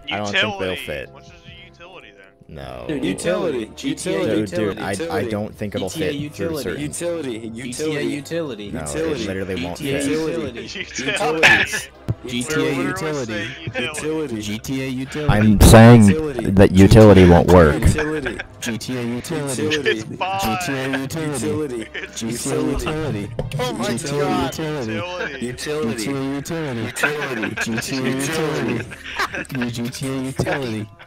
I don't think they'll Utility. fit. What's just a utility then? No. Dude, utility. Dude, I don't think it'll fit through certain. Utility. GTA utility. No, it literally won't GTA fit. utility. GTA utility. GTA utility. I'm saying that utility won't work. GTA utility. It's fine. GTA utility. It's GTA utility. Oh my GTA god. utility. Utility. GTA utility. GTA utility. GTA utility.